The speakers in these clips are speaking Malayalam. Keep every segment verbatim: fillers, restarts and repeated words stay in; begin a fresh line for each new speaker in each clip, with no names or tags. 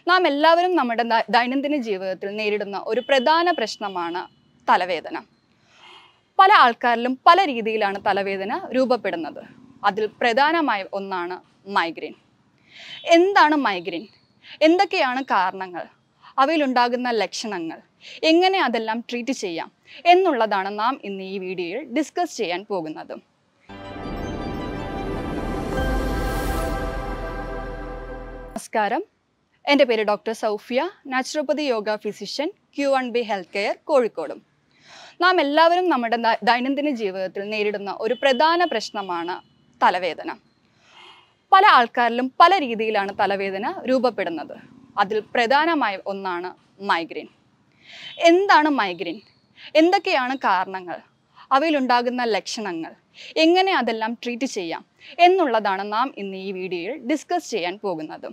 നാം എല്ലാവരും നമ്മുടെ ദൈനംദിന ജീവിതത്തിൽ നേരിടുന്ന ഒരു പ്രധാന പ്രശ്നമാണ് തലവേദന. പല ആൾക്കാരിലും പല രീതിയിലാണ് തലവേദന രൂപപ്പെടുന്നത്. അതിൽ പ്രധാനമായ ഒന്നാണ് മൈഗ്രെയിൻ. എന്താണ് മൈഗ്രെയിൻ? എന്തൊക്കെയാണ് കാരണങ്ങൾ? അവയിലുണ്ടാകുന്ന ലക്ഷണങ്ങൾ, എങ്ങനെ അതെല്ലാം ട്രീറ്റ് ചെയ്യാം എന്നുള്ളതാണ് നാം ഇന്ന് ഈ വീഡിയോയിൽ ഡിസ്കസ് ചെയ്യാൻ പോകുന്നത്. നമസ്കാരം, എൻ്റെ പേര് doctor Soufiya, naturopathy yoga physician, Q one B health care, കോഴിക്കോടും. നാം എല്ലാവരും നമ്മുടെ ദൈനംദിന ജീവിതത്തിൽ നേരിടുന്ന ഒരു പ്രധാന പ്രശ്നമാണ് തലവേദന. പല ആൾക്കാരിലും പല രീതിയിലാണ് തലവേദന രൂപപ്പെടുന്നത്. അതിൽ പ്രധാനമായ ഒന്നാണ് മൈഗ്രെയിൻ. എന്താണ് മൈഗ്രെയിൻ? എന്തൊക്കെയാണ് കാരണങ്ങൾ? അവയിലുണ്ടാകുന്ന ലക്ഷണങ്ങൾ, എങ്ങനെ അതെല്ലാം ട്രീറ്റ് ചെയ്യാം എന്നുള്ളതാണ് നാം ഇന്ന് ഈ വീഡിയോയിൽ ഡിസ്കസ് ചെയ്യാൻ പോകുന്നത്.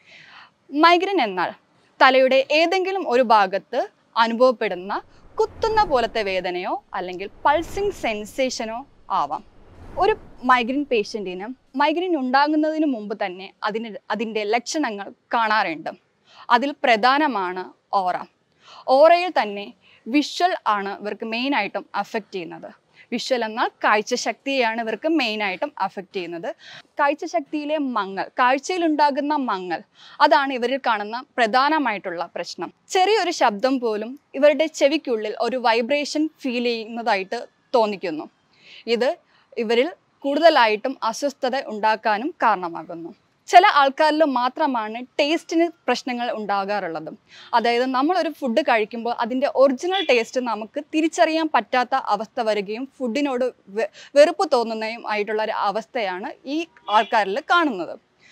മൈഗ്രെയിൻ എന്നാൽ തലയുടെ ഏതെങ്കിലും ഒരു ഭാഗത്ത് അനുഭവപ്പെടുന്ന കുത്തുന്ന പോലത്തെ വേദനയോ അല്ലെങ്കിൽ പൾസിങ് സെൻസേഷനോ ആവാം. ഒരു മൈഗ്രെയിൻ പേഷ്യൻറ്റിന് മൈഗ്രെയിൻ ഉണ്ടാകുന്നതിന് മുമ്പ് തന്നെ അതിന് അതിൻ്റെ ലക്ഷണങ്ങൾ കാണാറുണ്ട്. അതിൽ പ്രധാനമാണ് ഓറ. ഓറയിൽ തന്നെ വിഷ്വൽ ആണ് ഇവർക്ക് മെയിനായിട്ടും അഫക്റ്റ് ചെയ്യുന്നത്. വിഷ്വൽ എന്നാൽ കാഴ്ചശക്തിയെയാണ് ഇവർക്ക് മെയിനായിട്ടും അഫക്റ്റ് ചെയ്യുന്നത്. കാഴ്ചശക്തിയിലെ മങ്ങൽ, കാഴ്ചയിലുണ്ടാകുന്ന മങ്ങൽ, അതാണ് ഇവരിൽ കാണുന്ന പ്രധാനമായിട്ടുള്ള പ്രശ്നം. ചെറിയൊരു ശബ്ദം പോലും ഇവരുടെ ചെവിക്കുള്ളിൽ ഒരു വൈബ്രേഷൻ ഫീൽ ചെയ്യുന്നതായിട്ട് തോന്നിക്കുന്നു. ഇത് ഇവരിൽ കൂടുതലായിട്ടും അസ്വസ്ഥത ഉണ്ടാക്കാനും കാരണമാകുന്നു. ചില ആൾക്കാരിൽ മാത്രമാണ് ടേസ്റ്റിന് പ്രശ്നങ്ങൾ ഉണ്ടാകാറുള്ളത്. അതായത് നമ്മളൊരു ഫുഡ് കഴിക്കുമ്പോൾ അതിൻ്റെ ഒറിജിനൽ ടേസ്റ്റ് നമുക്ക് തിരിച്ചറിയാൻ പറ്റാത്ത അവസ്ഥ വരികയും ഫുഡിനോട് വെറുപ്പ് തോന്നുന്നതും ആയിട്ടുള്ള ഒരു അവസ്ഥയാണ് ഈ ആൾക്കാരിൽ കാണുന്നത്.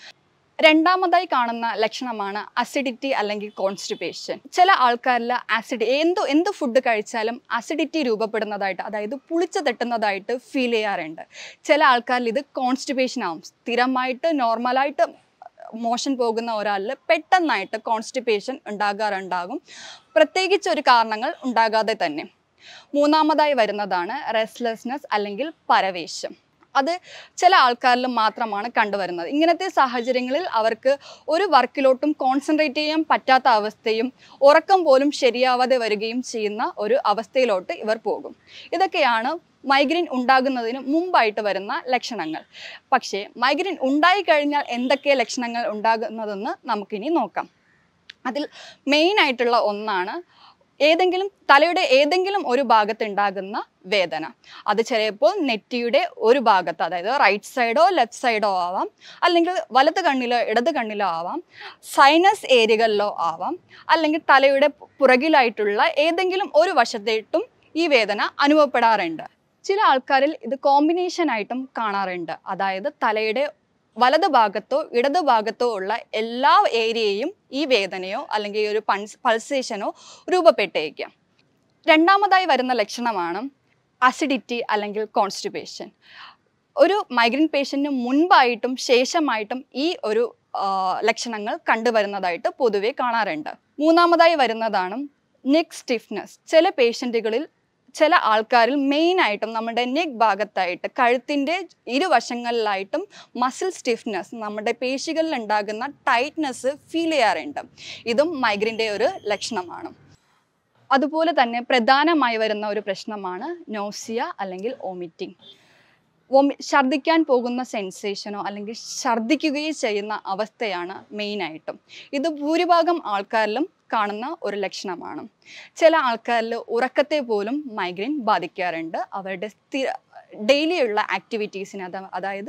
രണ്ടാമതായി കാണുന്ന ലക്ഷണമാണ് അസിഡിറ്റി അല്ലെങ്കിൽ കോൺസ്റ്റിപ്പേഷൻ. ചില ആൾക്കാരിൽ ആസിഡ് എന്ത് എന്ത് ഫുഡ് കഴിച്ചാലും അസിഡിറ്റി രൂപപ്പെടുന്നതായിട്ട്, അതായത് പുളിച്ച് തട്ടുന്നതായിട്ട് ഫീൽ ചെയ്യാറുണ്ട്. ചില ആൾക്കാരിൽ ഇത് കോൺസ്റ്റിപ്പേഷൻ ആവും. സ്ഥിരമായിട്ട് നോർമലായിട്ട് മോഷൻ പോകുന്ന ഒരാളിൽ പെട്ടെന്നായിട്ട് കോൺസ്റ്റിപ്പേഷൻ ഉണ്ടാകാറുണ്ടാകും, പ്രത്യേകിച്ച് ഒരു കാരണങ്ങൾ ഉണ്ടാകാതെ തന്നെ. മൂന്നാമതായി വരുന്നതാണ് റെസ്റ്റ്ലെസ്നെസ് അല്ലെങ്കിൽ പരവേശം. അത് ചില ആൾക്കാരിൽ മാത്രമാണ് കണ്ടുവരുന്നത്. ഇങ്ങനത്തെ സാഹചര്യങ്ങളിൽ അവർക്ക് ഒരു വർക്കിലോട്ടും കോൺസെൻട്രേറ്റ് ചെയ്യാൻ പറ്റാത്ത അവസ്ഥയും ഉറക്കം പോലും ശരിയാവാതെ വരികയും ചെയ്യുന്ന ഒരു അവസ്ഥയിലോട്ട് ഇവർ പോകും. ഇതൊക്കെയാണ് മൈഗ്രെയിൻ ഉണ്ടാകുന്നതിന് മുമ്പായിട്ട് വരുന്ന ലക്ഷണങ്ങൾ. പക്ഷേ മൈഗ്രെയിൻ ഉണ്ടായിക്കഴിഞ്ഞാൽ എന്തൊക്കെ ലക്ഷണങ്ങൾ ഉണ്ടാകുന്നതെന്ന് നമുക്കിനി നോക്കാം. അതിൽ മെയിനായിട്ടുള്ള ഒന്നാണ് ഏതെങ്കിലും തലയുടെ ഏതെങ്കിലും ഒരു ഭാഗത്ത് ഉണ്ടാകുന്ന വേദന. അത് ചിലപ്പോൾ നെറ്റിയുടെ ഒരു ഭാഗത്ത്, അതായത് റൈറ്റ് സൈഡോ ലെഫ്റ്റ് സൈഡോ ആവാം, അല്ലെങ്കിൽ വലത് കണ്ണിലോ ഇടത് കണ്ണിലോ ആവാം, സൈനസ് ഏരിയകളിലോ ആവാം, അല്ലെങ്കിൽ തലയുടെ പുറകിലായിട്ടുള്ള ഏതെങ്കിലും ഒരു വശത്തേട്ടും ഈ വേദന അനുഭവപ്പെടാറുണ്ട്. ചില ആൾക്കാരിൽ ഇത് കോമ്പിനേഷൻ ആയിട്ടും കാണാറുണ്ട്. അതായത് തലയുടെ വലത് ഭാഗത്തോ ഇടത് ഭാഗത്തോ ഉള്ള എല്ലാ ഏരിയയും ഈ വേദനയോ അല്ലെങ്കിൽ ഈ ഒരു പൾസ് പൾസേഷനോ രൂപപ്പെട്ടേക്കാം. രണ്ടാമതായി വരുന്ന ലക്ഷണമാണ് അസിഡിറ്റി അല്ലെങ്കിൽ കോൺസ്റ്റിപ്പേഷൻ. ഒരു മൈഗ്രെയിൻ പേഷ്യൻറ്റിന് മുൻപായിട്ടും ശേഷമായിട്ടും ഈ ഒരു ലക്ഷണങ്ങൾ കണ്ടുവരുന്നതായിട്ട് പൊതുവെ കാണാറുണ്ട്. മൂന്നാമതായി വരുന്നതാണ് നെക്ക് സ്റ്റിഫ്നെസ്. ചില പേഷ്യൻറ്റുകളിൽ ചില ആൾക്കാരിൽ മെയിനായിട്ടും നമ്മുടെ നെക്ക് ഭാഗത്തായിട്ട് കഴുത്തിൻ്റെ ഇരുവശങ്ങളിലായിട്ടും മസിൽ സ്റ്റിഫ്നെസ്, നമ്മുടെ പേശികളിൽ ഉണ്ടാകുന്ന ടൈറ്റ്നെസ് ഫീൽ ചെയ്യാറുണ്ട്. ഇതും മൈഗ്രെയിൻ്റെ ഒരു ലക്ഷണമാണ്. അതുപോലെ തന്നെ പ്രധാനമായി വരുന്ന ഒരു പ്രശ്നമാണ് നോസിയ അല്ലെങ്കിൽ വോമിറ്റിംഗ്. വോമി ഛർദ്ദിക്കാൻ പോകുന്ന സെൻസേഷനോ അല്ലെങ്കിൽ ഛർദ്ദിക്കുകയോ ചെയ്യുന്ന അവസ്ഥയാണ് മെയിനായിട്ടും. ഇത് ഭൂരിഭാഗം ആൾക്കാരിലും കാണുന്ന ഒരു ലക്ഷണമാണ്. ചില ആൾക്കാരിൽ ഉറക്കത്തെ പോലും മൈഗ്രെയിൻ ബാധിക്കാറുണ്ട്. അവരുടെ സ്ഥിര ഡെയിലിയുള്ള ആക്ടിവിറ്റീസിന്, അത് അതായത്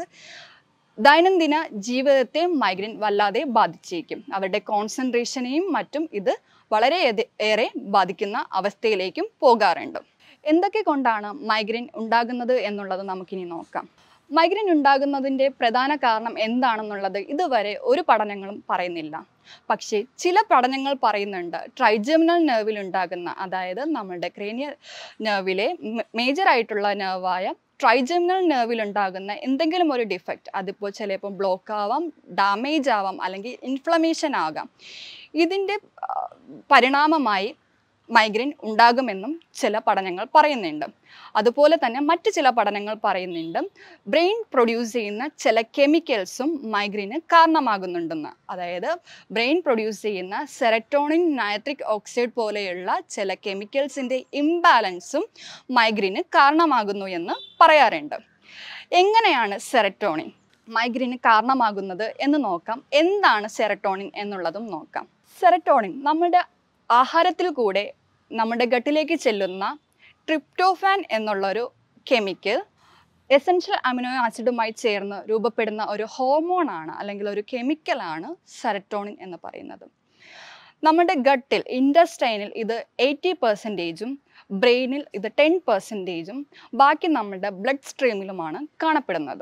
ദൈനംദിന ജീവിതത്തെ മൈഗ്രെയിൻ വല്ലാതെ ബാധിച്ചേക്കും. അവരുടെ കോൺസെൻട്രേഷനെയും മറ്റും ഇത് വളരെ ഏറെ ബാധിക്കുന്ന അവസ്ഥയിലേക്കും പോകാറുണ്ട്. എന്തൊക്കെ കൊണ്ടാണ് മൈഗ്രെയിൻ ഉണ്ടാകുന്നത് എന്നുള്ളത് നമുക്കിനി നോക്കാം. മൈഗ്രെയിൻ ഉണ്ടാകുന്നതിൻ്റെ പ്രധാന കാരണം എന്താണെന്നുള്ളത് ഇതുവരെ ഒരു പഠനങ്ങളും പറയുന്നില്ല. പക്ഷേ ചില പഠനങ്ങൾ പറയുന്നുണ്ട് ട്രൈജെമിനൽ നെർവിൽ ഉണ്ടാകുന്ന, അതായത് നമ്മുടെ ക്രേനിയൽ നെർവിലെ മേജറായിട്ടുള്ള നെർവായ ട്രൈജെമിനൽ നെർവിൽ ഉണ്ടാകുന്ന എന്തെങ്കിലും ഒരു ഡിഫക്റ്റ്, അതിപ്പോൾ ചിലപ്പോൾ ബ്ലോക്ക് ആവാം, ഡാമേജ് ആവാം, അല്ലെങ്കിൽ ഇൻഫ്ലമേഷൻ ആകാം. ഇതിൻ്റെ പരിണാമമായി മൈഗ്രെയിൻ ഉണ്ടാകുമെന്നും ചില പഠനങ്ങൾ പറയുന്നുണ്ട്. അതുപോലെ തന്നെ മറ്റ് ചില പഠനങ്ങൾ പറയുന്നുണ്ട് ബ്രെയിൻ പ്രൊഡ്യൂസ് ചെയ്യുന്ന ചില കെമിക്കൽസും മൈഗ്രെയിന് കാരണമാകുന്നുണ്ടെന്ന്. അതായത് ബ്രെയിൻ പ്രൊഡ്യൂസ് ചെയ്യുന്ന സെറട്ടോണിൻ, നൈട്രിക് ഓക്സൈഡ് പോലെയുള്ള ചില കെമിക്കൽസിൻ്റെ ഇംബാലൻസും മൈഗ്രെയിന് കാരണമാകുന്നു എന്ന് പറയാറുണ്ട്. എങ്ങനെയാണ് സെറട്ടോണിൻ മൈഗ്രെയിന് കാരണമാകുന്നത് എന്ന് നോക്കാം. എന്താണ് സെറട്ടോണിൻ എന്നുള്ളതും നോക്കാം. സെറട്ടോണിൻ നമ്മുടെ ആഹാരത്തിൽ കൂടെ നമ്മുടെ ഗട്ടിലേക്ക് ചെല്ലുന്ന ട്രിപ്റ്റോഫാൻ എന്നുള്ളൊരു കെമിക്കൽ എസൻഷ്യൽ അമിനോ ആസിഡുമായി ചേർന്ന് രൂപപ്പെടുന്ന ഒരു ഹോർമോണാണ്, അല്ലെങ്കിൽ ഒരു കെമിക്കലാണ് സെറട്ടോണിൻ എന്ന് പറയുന്നത്. നമ്മുടെ ഗട്ടിൽ, ഇൻഡസ്റ്റൈനിൽ ഇത് എയ്റ്റി പെർസെൻറ്റേജും ബ്രെയിനിൽ ഇത് ടെൻ പെർസെൻറ്റേജും ബാക്കി നമ്മുടെ ബ്ലഡ് സ്ട്രീമിലുമാണ് കാണപ്പെടുന്നത്.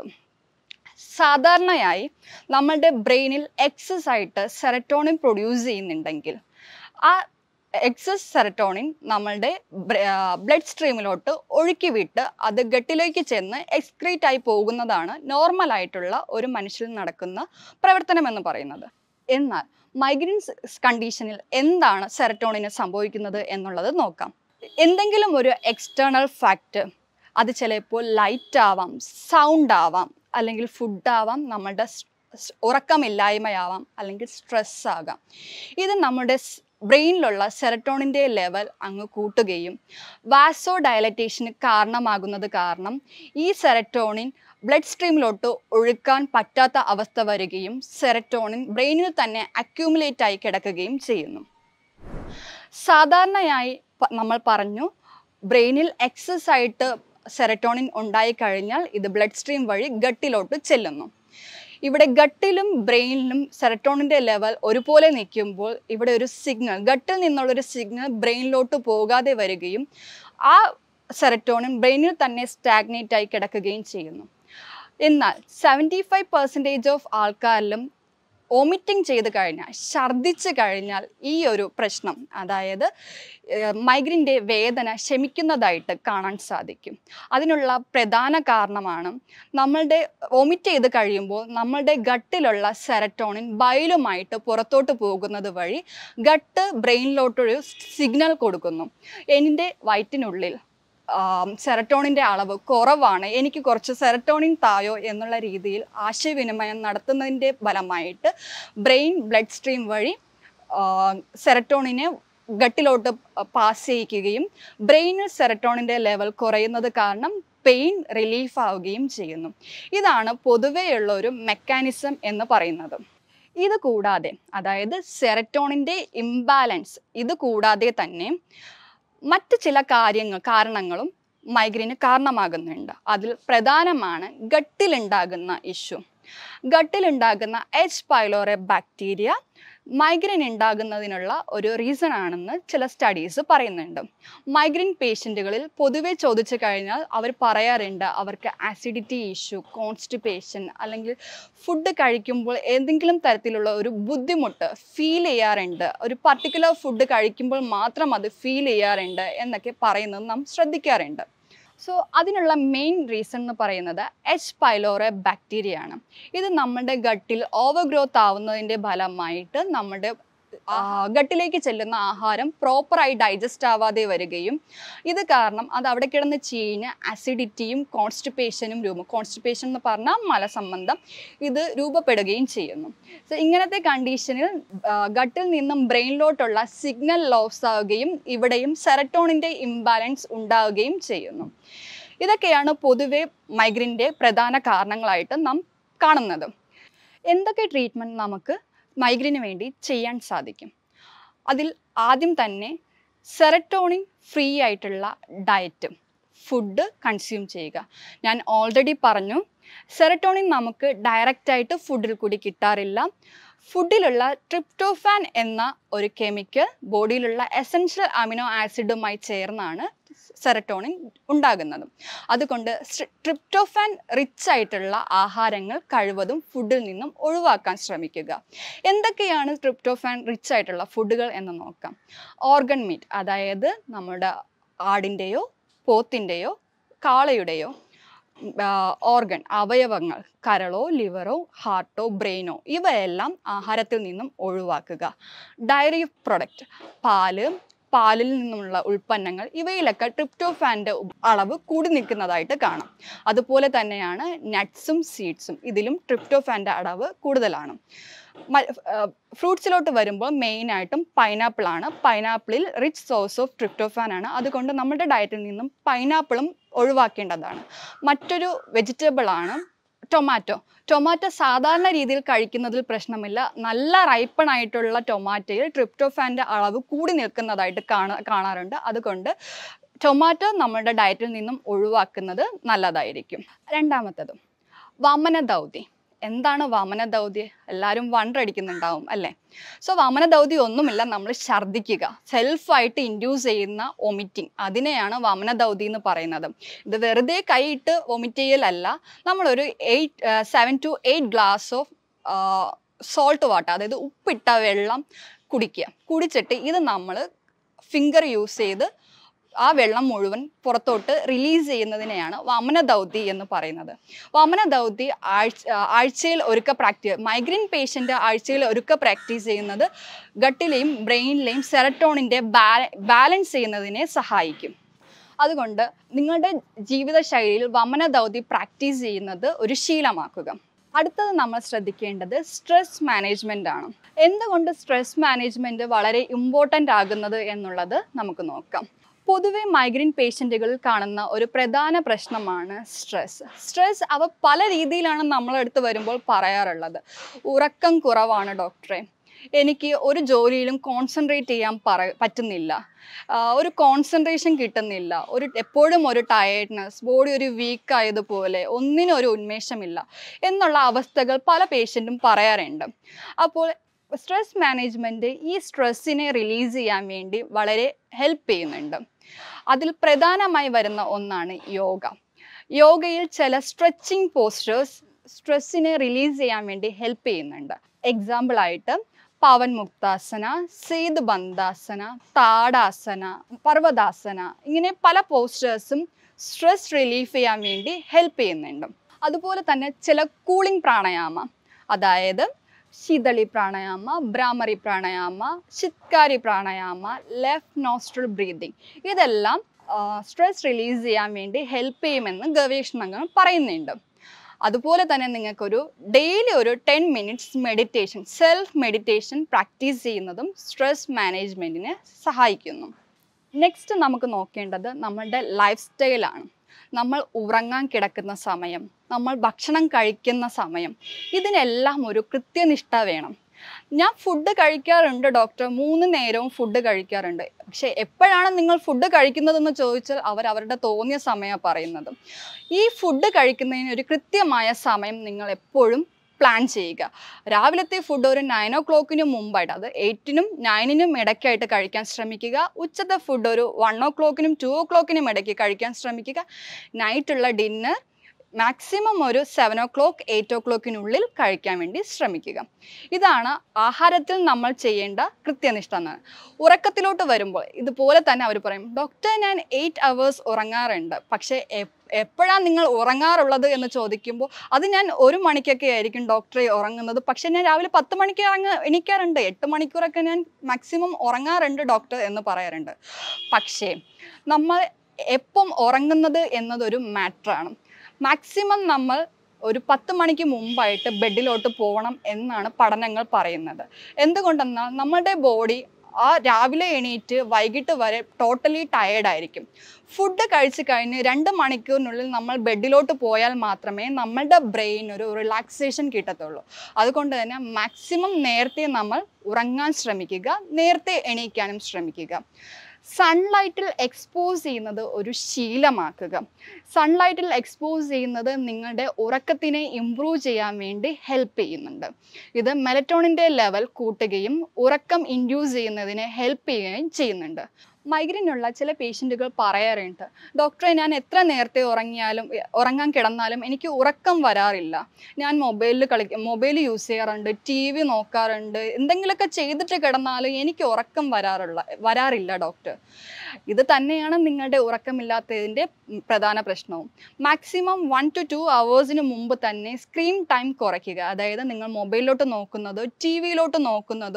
സാധാരണയായി നമ്മളുടെ ബ്രെയിനിൽ എക്സസ് ആയിട്ട് സെറട്ടോണിൻ പ്രൊഡ്യൂസ് ചെയ്യുന്നുണ്ടെങ്കിൽ ആ എക്സസ് സെറട്ടോണിൻ നമ്മളുടെ ബ്ലഡ് സ്ട്രീമിലോട്ട് ഒഴുക്കി വിട്ട് അത് ഗട്ടിലേക്ക് ചെന്ന് എക്സ്ക്രീറ്റ് ആയി പോകുന്നതാണ് നോർമലായിട്ടുള്ള ഒരു മനുഷ്യരിൽ നടക്കുന്ന പ്രവർത്തനം എന്ന് പറയുന്നത്. എന്നാൽ മൈഗ്രെയിൻ കണ്ടീഷനിൽ എന്താണ് സെറട്ടോണിന് സംഭവിക്കുന്നത് എന്നുള്ളത് നോക്കാം. എന്തെങ്കിലും ഒരു എക്സ്റ്റേണൽ ഫാക്ടർ, അത് ചിലപ്പോൾ ലൈറ്റ് ആവാം, സൗണ്ട് ആവാം, അല്ലെങ്കിൽ ഫുഡ് ആവാം, നമ്മളുടെ ഉറക്കമില്ലായ്മയാവാം, അല്ലെങ്കിൽ സ്ട്രെസ് ആകാം. ഇത് നമ്മുടെ ബ്രെയിനിലുള്ള സെറട്ടോണിൻ്റെ ലെവൽ അങ്ങ് കൂട്ടുകയും വാസോ ഡയലറ്റേഷന് കാരണമാകുന്നത് കാരണം ഈ സെറട്ടോണിൻ ബ്ലഡ് സ്ട്രീമിലോട്ട് ഒഴുക്കാൻ പറ്റാത്ത അവസ്ഥ വരികയും സെറട്ടോണിൻ ബ്രെയിനിൽ തന്നെ അക്യൂമുലേറ്റ് ആയി കിടക്കുകയും ചെയ്യുന്നു. സാധാരണയായി നമ്മൾ പറഞ്ഞു ബ്രെയിനിൽ എക്സസ് ആയിട്ട് സെറട്ടോണിൻ ഉണ്ടായിക്കഴിഞ്ഞാൽ ഇത് ബ്ലഡ് സ്ട്രീം വഴി ഗട്ടിലോട്ട് ചെല്ലുന്നു. ഇവിടെ ഗട്ടിലും ബ്രെയിനിലും സെറട്ടോണിൻ്റെ ലെവൽ ഒരുപോലെ നിൽക്കുമ്പോൾ ഇവിടെ ഒരു സിഗ്നൽ, ഗട്ടിൽ നിന്നുള്ളൊരു സിഗ്നൽ ബ്രെയിനിലോട്ട് പോകാതെ വരികയും ആ സെറട്ടോണിൻ ബ്രെയിനിൽ തന്നെ സ്റ്റാഗ്നേറ്റ് ആയി കിടക്കുകയും ചെയ്യുന്നു. എന്നാൽ സെവൻറ്റി ഫൈവ് പെർസെൻറ്റേജ് ഓഫ് ആൾക്കാരിലും വോമിറ്റിംഗ് ചെയ്ത് കഴിഞ്ഞാൽ, ഛർദ്ദിച്ച് കഴിഞ്ഞാൽ ഈ ഒരു പ്രശ്നം, അതായത് മൈഗ്രെയിൻ്റെ വേദന ശമിക്കുന്നതായിട്ട് കാണാൻ സാധിക്കും. അതിനുള്ള പ്രധാന കാരണമാണ് നമ്മളുടെ വോമിറ്റ് ചെയ്ത് കഴിയുമ്പോൾ നമ്മളുടെ ഗട്ടിലുള്ള സെറട്ടോണിൻ ബൈലുമായിട്ട് പുറത്തോട്ട് പോകുന്നത് വഴി ഗട്ട് ബ്രെയിനിലോട്ടൊരു സിഗ്നൽ കൊടുക്കുന്നു. എൻ്റെ വയറ്റിനുള്ളിൽ സെറട്ടോണിൻ്റെ അളവ് കുറവാണ്, എനിക്ക് കുറച്ച് സെറട്ടോണിൻ തായോ എന്നുള്ള രീതിയിൽ ആശയവിനിമയം നടത്തുന്നതിൻ്റെ ഫലമായിട്ട് ബ്രെയിൻ ബ്ലഡ് സ്ട്രീം വഴി സെറട്ടോണിനെ ഗട്ടിലോട്ട് പാസ് ചെയ്യിക്കുകയും ബ്രെയിനിൽ സെറട്ടോണിൻ്റെ ലെവൽ കുറയുന്നത് കാരണം പെയിൻ റിലീഫ് ആവുകയും ചെയ്യുന്നു. ഇതാണ് പൊതുവെയുള്ള ഒരു മെക്കാനിസം എന്ന് പറയുന്നത്. ഇത് കൂടാതെ, അതായത് സെറട്ടോണിൻ്റെ ഇംബാലൻസ്, ഇത് കൂടാതെ തന്നെ മറ്റ് ചില കാര്യങ്ങൾ കാരണങ്ങളും മൈഗ്രെയിന് കാരണമാകുന്നുണ്ട്. അതിൽ പ്രധാനമാണ് ഗട്ടിലുണ്ടാകുന്ന ഇഷ്യൂ. ഗട്ടിലുണ്ടാകുന്ന എച്ച് പൈലോറി ബാക്ടീരിയ മൈഗ്രെയിൻ ഉണ്ടാകുന്നതിനുള്ള ഒരു റീസൺ ആണെന്ന് ചില സ്റ്റഡീസ് പറയുന്നുണ്ട്. മൈഗ്രെയിൻ പേഷ്യൻറ്റുകളിൽ പൊതുവെ ചോദിച്ചു കഴിഞ്ഞാൽ അവർ പറയാറുണ്ട് അവർക്ക് ആസിഡിറ്റി ഇഷ്യൂ, കോൺസ്റ്റിപ്പേഷൻ, അല്ലെങ്കിൽ ഫുഡ് കഴിക്കുമ്പോൾ ഏതെങ്കിലും തരത്തിലുള്ള ഒരു ബുദ്ധിമുട്ട് ഫീൽ ചെയ്യാറുണ്ട്, ഒരു പർട്ടിക്കുലർ ഫുഡ് കഴിക്കുമ്പോൾ മാത്രം അത് ഫീൽ ചെയ്യാറുണ്ട് എന്നൊക്കെ പറയുന്നത് നാം ശ്രദ്ധിക്കാറുണ്ട്. സോ അതിനുള്ള മെയിൻ റീസൺ എന്ന് പറയുന്നത് എച്ച് പൈലോറി ബാക്ടീരിയ ആണ്. ഇത് നമ്മുടെ ഗട്ടിൽ ഓവർ ഗ്രോത്ത് ആവുന്നതിൻ്റെ ഫലമായിട്ട് നമ്മുടെ ഗട്ടിലേക്ക് ചെല്ലുന്ന ആഹാരം പ്രോപ്പറായി ഡൈജസ്റ്റ് ആവാതെ വരികയും ഇത് കാരണം അത് അവിടെ കിടന്ന് ചീഞ്ഞ് അസിഡിറ്റിയും കോൺസ്റ്റിപ്പേഷനും രൂപം കോൺസ്റ്റിപ്പേഷൻ എന്ന് പറഞ്ഞാൽ മലസംബന്ധം ഇത് രൂപപ്പെടുകയും ചെയ്യുന്നു. സോ ഇങ്ങനത്തെ കണ്ടീഷനിൽ ഗട്ടിൽ നിന്നും ബ്രെയിനിലോട്ടുള്ള സിഗ്നൽ ലോസ് ആവുകയും ഇവിടെയും സെറട്ടോണിൻ്റെ ഇംബാലൻസ് ഉണ്ടാവുകയും ചെയ്യുന്നു. ഇതൊക്കെയാണ് പൊതുവെ മൈഗ്രെയിൻ്റെ പ്രധാന കാരണങ്ങളായിട്ട് നാം കാണുന്നത്. എന്തൊക്കെ ട്രീറ്റ്മെൻറ്റ് നമുക്ക് മൈഗ്രെയിന് വേണ്ടി ചെയ്യാൻ സാധിക്കും? അതിൽ ആദ്യം തന്നെ സെറട്ടോണിൻ ഫ്രീ ആയിട്ടുള്ള ഡയറ്റ്, ഫുഡ് കൺസ്യൂം ചെയ്യുക. ഞാൻ ഓൾറെഡി പറഞ്ഞു സെറട്ടോണിൻ നമുക്ക് ഡയറക്റ്റായിട്ട് ഫുഡിൽ കൂടി കിട്ടാറില്ല. ഫുഡിലുള്ള ട്രിപ്റ്റോഫാൻ എന്ന ഒരു കെമിക്കൽ ബോഡിയിലുള്ള എസൻഷ്യൽ അമിനോ ആസിഡുമായി ചേർന്നാണ് സെറട്ടോണിൻ ഉണ്ടാകുന്നത്. അതുകൊണ്ട് ട്രിപ്റ്റോഫാൻ റിച്ച് ആയിട്ടുള്ള ആഹാരങ്ങൾ കഴിവതും ഫുഡിൽ നിന്നും ഒഴിവാക്കാൻ ശ്രമിക്കുക. എന്തൊക്കെയാണ് ട്രിപ്റ്റോഫാൻ റിച്ച് ആയിട്ടുള്ള ഫുഡുകൾ എന്ന് നോക്കാം. ഓർഗൻ മീറ്റ്, അതായത് നമ്മുടെ ആടിൻ്റെയോ പോത്തിൻ്റെയോ കാളയുടെയോ ഓർഗൻ അവയവങ്ങൾ, കരളോ ലിവറോ ഹാർട്ടോ ബ്രെയിനോ ഇവയെല്ലാം ആഹാരത്തിൽ നിന്നും ഒഴിവാക്കുക. ഡയറി പ്രൊഡക്റ്റ്, പാല്, പാലിൽ നിന്നുള്ള ഉൽപ്പന്നങ്ങൾ ഇവയിലൊക്കെ ട്രിപ്റ്റോഫാൻ്റെ അളവ് കൂടി നിൽക്കുന്നതായിട്ട് കാണാം. അതുപോലെ തന്നെയാണ് നട്ട്സും സീഡ്സും, ഇതിലും ട്രിപ്റ്റോഫാൻ്റെ അളവ് കൂടുതലാണ്. ഫ്രൂട്ട്സിലോട്ട് വരുമ്പോൾ മെയിനായിട്ടും പൈനാപ്പിൾ ആണ്. പൈനാപ്പിളിൽ റിച്ച് സോഴ്സ് ഓഫ് ട്രിപ്റ്റോഫാൻ ആണ്. അതുകൊണ്ട് നമ്മുടെ ഡയറ്റിൽ നിന്നും പൈനാപ്പിളും ഒഴിവാക്കേണ്ടതാണ്. മറ്റൊരു വെജിറ്റബിൾ ആണ് ടൊമാറ്റോ. ടൊമാറ്റോ സാധാരണ രീതിയിൽ കഴിക്കുന്നതിൽ പ്രശ്നമില്ല. നല്ല റൈപ്പൺ ആയിട്ടുള്ള ടൊമാറ്റോയിൽ ട്രിപ്റ്റോഫാൻ്റെ അളവ് കൂടി നിൽക്കുന്നതായിട്ട് കാണാ കാണാറുണ്ട് അതുകൊണ്ട് ടൊമാറ്റോ നമ്മുടെ ഡയറ്റിൽ നിന്നും ഒഴിവാക്കുന്നത് നല്ലതായിരിക്കും. രണ്ടാമത്തത് വമനദൗതി. എന്താണ് വമനദൗതി? എല്ലാവരും വണ്ടടിക്കുന്നുണ്ടാവും അല്ലേ? സോ വമനദൗതി ഒന്നുമില്ല, നമ്മൾ ഛർദ്ദിക്കുക, സെൽഫായിട്ട് ഇൻഡ്യൂസ് ചെയ്യുന്ന വൊമിറ്റിംഗ്, അതിനെയാണ് വമനദൗതി എന്ന് പറയുന്നത്. ഇത് വെറുതെ കൈയിട്ട് വൊമിറ്റ് ചെയ്യലല്ല, നമ്മളൊരു eight seven to eight glass of salt water, അതായത് ഉപ്പിട്ട വെള്ളം കുടിക്കുക. കുടിച്ചിട്ട് ഇത് നമ്മൾ ഫിംഗർ യൂസ് ചെയ്ത് ആ വെള്ളം മുഴുവൻ പുറത്തോട്ട് റിലീസ് ചെയ്യുന്നതിനെയാണ് വമനദൗതി എന്ന് പറയുന്നത്. വമനദൗതി ആഴ്ച ആഴ്ചയിൽ ഒരുക്ക പ്രാക്ടീസ് മൈഗ്രെയിൻ പേഷ്യൻ്റ് ആഴ്ചയിൽ ഒരുക്ക പ്രാക്ടീസ് ചെയ്യുന്നത് ഗട്ടിലെയും ബ്രെയിനിലെയും സെറട്ടോണിൻ്റെ ബാലൻസ് ചെയ്യുന്നതിനെ സഹായിക്കും. അതുകൊണ്ട് നിങ്ങളുടെ ജീവിതശൈലിയിൽ വമനദൗതി പ്രാക്ടീസ് ചെയ്യുന്നത് ഒരു ശീലമാക്കുക. അടുത്തത് നമ്മൾ ശ്രദ്ധിക്കേണ്ടത് സ്ട്രെസ് മാനേജ്മെൻ്റ് ആണ്. എന്തുകൊണ്ട് സ്ട്രെസ് മാനേജ്മെൻറ്റ് വളരെ ഇമ്പോർട്ടൻ്റ് ആകുന്നത് എന്നുള്ളത് നമുക്ക് നോക്കാം. പൊതുവെ മൈഗ്രെയിൻ പേഷ്യൻറ്റുകളിൽ കാണുന്ന ഒരു പ്രധാന പ്രശ്നമാണ് സ്ട്രെസ്. സ്ട്രെസ് അവ പല രീതിയിലാണ് നമ്മളെടുത്ത് വരുമ്പോൾ പറയാറുള്ളത്. ഉറക്കം കുറവാണ് ഡോക്ടറെ, എനിക്ക് ഒരു ജോലിയിലും കോൺസെൻട്രേറ്റ് ചെയ്യാൻ പറ പറ്റുന്നില്ല, ഒരു കോൺസെൻട്രേഷൻ കിട്ടുന്നില്ല, ഒരു എപ്പോഴും ഒരു ടയേർഡ്നെസ്, ബോഡി ഒരു വീക്ക് ആയതുപോലെ, ഒന്നിനും ഒരു ഉന്മേഷമില്ല എന്നുള്ള അവസ്ഥകൾ പല പേഷ്യൻറ്റും പറയാറുണ്ട്. അപ്പോൾ സ്ട്രെസ് മാനേജ്മെൻറ്റ് ഈ സ്ട്രെസ്സിനെ റിലീസ് ചെയ്യാൻ വേണ്ടി വളരെ ഹെൽപ്പ് ചെയ്യുന്നുണ്ട്. അതിൽ പ്രധാനമായി വരുന്ന ഒന്നാണ് യോഗ. യോഗയിൽ ചില സ്ട്രെച്ചിങ് പോസ്റ്റേഴ്സ് സ്ട്രെസ്സിനെ റിലീസ് ചെയ്യാൻ വേണ്ടി ഹെൽപ്പ് ചെയ്യുന്നുണ്ട്. എക്സാമ്പിളായിട്ട് പവൻ മുക്താസന, സേതു ബന്ധാസന, താടാസന, പർവ്വതാസന, ഇങ്ങനെ പല പോസ്റ്റേഴ്സും സ്ട്രെസ് റിലീഫ് ചെയ്യാൻ വേണ്ടി ഹെൽപ്പ് ചെയ്യുന്നുണ്ട്. അതുപോലെ തന്നെ ചില കൂളിംഗ് പ്രാണായാമ, അതായത് Sheetali pranayama, Bhramari pranayama, Chitkari pranayama, left nostril breathing, ഇതെല്ലാം സ്ട്രെസ് റിലീസ് ചെയ്യാൻ വേണ്ടി ഹെൽപ്പ് ചെയ്യുമെന്ന് ഗവേഷണങ്ങൾ പറയുന്നുണ്ട്. അതുപോലെ തന്നെ നിങ്ങൾക്കൊരു ഡെയിലി ഒരു ten minutes meditation, self meditation practice ചെയ്യുന്നതും സ്ട്രെസ് മാനേജ്മെൻറ്റിനെ സഹായിക്കുന്നു. നെക്സ്റ്റ് നമുക്ക് നോക്കേണ്ടത് നമ്മളുടെ ലൈഫ് സ്റ്റൈലാണ്. നമ്മൾ ഉറങ്ങാൻ കിടക്കുന്ന സമയം, നമ്മൾ ഭക്ഷണം കഴിക്കുന്ന സമയം, ഇതിനെല്ലാം ഒരു കൃത്യനിഷ്ഠ വേണം. ഞാൻ ഫുഡ് കഴിക്കാറുണ്ട് ഡോക്ടർ, മൂന്ന് നേരവും ഫുഡ് കഴിക്കാറുണ്ട്. പക്ഷേ എപ്പോഴാണ് നിങ്ങൾ ഫുഡ് കഴിക്കുന്നതെന്ന് ചോദിച്ചാൽ അവർ അവരുടെ തോന്നിയ സമയം പറയുന്നത്. ഈ ഫുഡ് കഴിക്കുന്നതിന് ഒരു കൃത്യമായ സമയം നിങ്ങൾ എപ്പോഴും പ്ലാൻ ചെയ്യുക. രാവിലത്തെ ഫുഡ് ഒരു നയൻ ഓ ക്ലോക്കിന് മുമ്പായിട്ട്, അത് എയ്റ്റിനും നയനിനും ഇടയ്ക്കായിട്ട് കഴിക്കാൻ ശ്രമിക്കുക. ഉച്ചത്തെ ഫുഡ് ഒരു വൺ ഓ ക്ലോക്കിനും ടു ഓ ക്ലോക്കിനും ഇടയ്ക്ക് കഴിക്കാൻ ശ്രമിക്കുക. നൈറ്റുള്ള ഡിന്നർ മാക്സിമം ഒരു seven o'clock eight ക്ലോക്കിനുള്ളിൽ കഴിക്കാൻ വേണ്ടി ശ്രമിക്കുക. ഇതാണ് ആഹാരത്തിൽ നമ്മൾ ചെയ്യേണ്ട കൃത്യനിഷ്ഠ എന്നാണ്. ഉറക്കത്തിലോട്ട് വരുമ്പോൾ ഇതുപോലെ തന്നെ അവർ പറയും, ഡോക്ടർ ഞാൻ എയ്റ്റ് അവേഴ്സ് ഉറങ്ങാറുണ്ട്, പക്ഷേ എപ്പോഴാണ് നിങ്ങൾ ഉറങ്ങാറുള്ളത് എന്ന് ചോദിക്കുമ്പോൾ അത് ഞാൻ ഒരു മണിക്കൊക്കെ ആയിരിക്കും ഡോക്ടറെ ഉറങ്ങുന്നത്, പക്ഷേ ഞാൻ രാവിലെ പത്ത് മണിക്ക് ഇറങ്ങ എണീക്കാറുണ്ട്, എട്ട് മണിക്കൂറൊക്കെ ഞാൻ മാക്സിമം ഉറങ്ങാറുണ്ട് ഡോക്ടർ എന്ന് പറയാറുണ്ട്. പക്ഷേ നമ്മൾ എപ്പം ഉറങ്ങുന്നത് എന്നതൊരു മാറ്ററാണ്. മാക്സിമം നമ്മൾ ഒരു പത്ത് മണിക്ക് മുമ്പായിട്ട് ബെഡിലോട്ട് പോകണം എന്നാണ് പഠനങ്ങൾ പറയുന്നത്. എന്തുകൊണ്ടെന്നാൽ നമ്മളുടെ ബോഡി ആ രാവിലെ എണീറ്റ് വൈകിട്ട് വരെ ടോട്ടലി ടയേർഡായിരിക്കും. ഫുഡ് കഴിച്ച് കഴിഞ്ഞ് രണ്ട് മണിക്കൂറിനുള്ളിൽ നമ്മൾ ബെഡിലോട്ട് പോയാൽ മാത്രമേ നമ്മളുടെ ബ്രെയിൻ ഒരു റിലാക്സേഷൻ കിട്ടത്തുള്ളൂ. അതുകൊണ്ട് തന്നെ മാക്സിമം നേരത്തെ നമ്മൾ ഉറങ്ങാൻ ശ്രമിക്കുക, നേരത്തെ എണീക്കാനും ശ്രമിക്കുക. സൺലൈറ്റിൽ എക്സ്പോസ് ചെയ്യുന്നത് ഒരു ശീലമാക്കുക. സൺലൈറ്റിൽ എക്സ്പോസ് ചെയ്യുന്നത് നിങ്ങളുടെ ഉറക്കത്തിനെ ഇംപ്രൂവ് ചെയ്യാൻ വേണ്ടി ഹെൽപ്പ് ചെയ്യുന്നുണ്ട്. ഇത് മെലറ്റോണിൻ്റെ ലെവൽ കൂട്ടുകയും ഉറക്കം ഇൻഡ്യൂസ് ചെയ്യുന്നതിനെ ഹെൽപ്പ് ചെയ്യുകയും ചെയ്യുന്നുണ്ട്. മൈഗ്രെയിനുള്ള ചില പേഷ്യൻറ്റുകൾ പറയാറുണ്ട്, ഡോക്ടറെ ഞാൻ എത്ര നേരത്തെ ഉറങ്ങിയാലും ഉറങ്ങാൻ കിടന്നാലും എനിക്ക് ഉറക്കം വരാറില്ല. ഞാൻ മൊബൈലിൽ കളി മൊബൈൽ യൂസ് ചെയ്യാറുണ്ട്, ടി വി നോക്കാറുണ്ട്, എന്തെങ്കിലുമൊക്കെ ചെയ്തിട്ട് കിടന്നാലും എനിക്ക് ഉറക്കം വരാറുള്ള വരാറില്ല ഡോക്ടർ. ഇത് തന്നെയാണ് നിങ്ങളുടെ ഉറക്കമില്ലാത്തതിൻ്റെ പ്രധാന പ്രശ്നവും. മാക്സിമം വൺ ടു ടു അവേഴ്സിന് മുമ്പ് തന്നെ സ്ക്രീൻ ടൈം കുറയ്ക്കുക. അതായത് നിങ്ങൾ മൊബൈലിലോട്ട് നോക്കുന്നതോ ടി വിയിലോട്ട് നോക്കുന്നതോ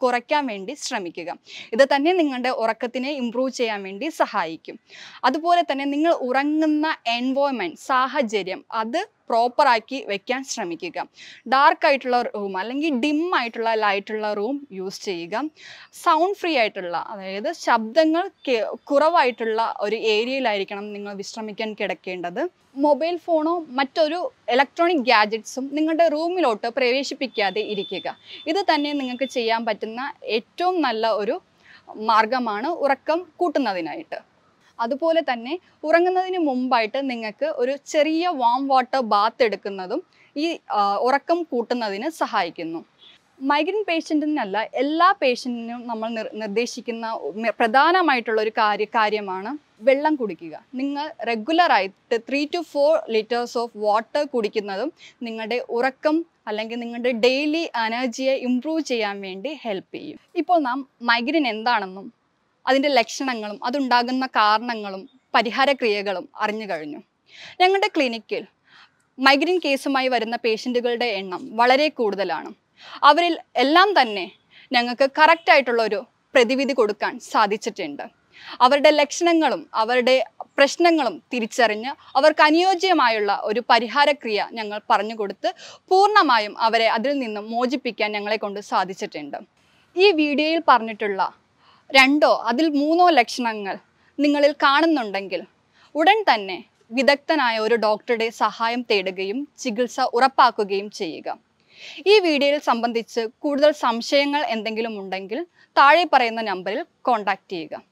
കുറയ്ക്കാൻ വേണ്ടി ശ്രമിക്കുക. ഇത് തന്നെ നിങ്ങളുടെ ഉറക്കത്തിനെ ഇംപ്രൂവ് ചെയ്യാൻ വേണ്ടി സഹായിക്കും. അതുപോലെ തന്നെ നിങ്ങൾ ഉറങ്ങുന്ന എൻവയോൺമെൻറ്റ്, സാഹചര്യം അത് പ്രോപ്പറാക്കി വെക്കാൻ ശ്രമിക്കുക. ഡാർക്ക് ആയിട്ടുള്ള റൂം അല്ലെങ്കിൽ ഡിം ആയിട്ടുള്ള ലൈറ്റുള്ള റൂം യൂസ് ചെയ്യുക. സൗണ്ട് ഫ്രീ ആയിട്ടുള്ള, അതായത് ശബ്ദങ്ങൾ കുറവായിട്ടുള്ള ഒരു ഏരിയയിലായിരിക്കണം നിങ്ങൾ വിശ്രമിക്കാൻ കിടക്കേണ്ടത്. മൊബൈൽ ഫോണോ മറ്റൊരു ഇലക്ട്രോണിക് ഗാഡ്ജറ്റ്സും നിങ്ങളുടെ റൂമിലോട്ട് പ്രവേശിപ്പിക്കാതെ ഇരിക്കുക. ഇത് തന്നെ നിങ്ങൾക്ക് ചെയ്യാൻ പറ്റുന്ന ഏറ്റവും നല്ല ഒരു മാർഗമാണ് ഉറക്കം കൂട്ടുന്നതിനായിട്ട്. അതുപോലെ തന്നെ ഉറങ്ങുന്നതിന് മുമ്പായിട്ട് നിങ്ങൾക്ക് ഒരു ചെറിയ വാം വാട്ടർ ബാത്ത് എടുക്കുന്നതും ഈ ഉറക്കം കൂട്ടുന്നതിന് സഹായിക്കുന്നു. മൈഗ്രെയിൻ പേഷ്യൻറ്റിനല്ല, എല്ലാ പേഷ്യൻറ്റിനും നമ്മൾ നിർ നിർദ്ദേശിക്കുന്ന പ്രധാനമായിട്ടുള്ള ഒരു കാര്യ കാര്യമാണ് വെള്ളം കുടിക്കുക. നിങ്ങൾ റെഗുലറായിട്ട് three to four litres of water കുടിക്കുന്നതും നിങ്ങളുടെ ഉറക്കം അല്ലെങ്കിൽ നിങ്ങളുടെ ഡെയിലി എനർജിയെ ഇംപ്രൂവ് ചെയ്യാൻ വേണ്ടി ഹെൽപ്പ് ചെയ്യും. ഇപ്പോൾ നാം മൈഗ്രെയിൻ എന്താണെന്നും അതിൻ്റെ ലക്ഷണങ്ങളും അതുണ്ടാകുന്ന കാരണങ്ങളും പരിഹാരക്രിയകളും അറിഞ്ഞു കഴിഞ്ഞു. ഞങ്ങളുടെ ക്ലിനിക്കിൽ മൈഗ്രെയിൻ കേസുമായി വരുന്ന പേഷ്യൻറ്റുകളുടെ എണ്ണം വളരെ കൂടുതലാണ്. അവരിൽ എല്ലാം തന്നെ ഞങ്ങൾക്ക് കറക്റ്റായിട്ടുള്ളൊരു പ്രതിവിധി കൊടുക്കാൻ സാധിച്ചിട്ടുണ്ട്. അവരുടെ ലക്ഷണങ്ങളും അവരുടെ പ്രശ്നങ്ങളും തിരിച്ചറിഞ്ഞ് അവർക്ക് അനുയോജ്യമായുള്ള ഒരു പരിഹാരക്രിയ ഞങ്ങൾ പറഞ്ഞു കൊടുത്ത് പൂർണ്ണമായും അവരെ അതിൽ നിന്നും മോചിപ്പിക്കാൻ ഞങ്ങളെ കൊണ്ട് സാധിച്ചിട്ടുണ്ട്. ഈ വീഡിയോയിൽ പറഞ്ഞിട്ടുള്ള രണ്ടോ അതിൽ മൂന്നോ ലക്ഷണങ്ങൾ നിങ്ങളിൽ കാണുന്നുണ്ടെങ്കിൽ ഉടൻ തന്നെ വിദഗ്ധനായ ഒരു ഡോക്ടറുടെ സഹായം തേടുകയും ചികിത്സ ഉറപ്പാക്കുകയും ചെയ്യുക. ഈ വീഡിയോയിൽ സംബന്ധിച്ച് കൂടുതൽ സംശയങ്ങൾ എന്തെങ്കിലും ഉണ്ടെങ്കിൽ താഴെ പറയുന്ന നമ്പറിൽ കോൺടാക്റ്റ് ചെയ്യുക.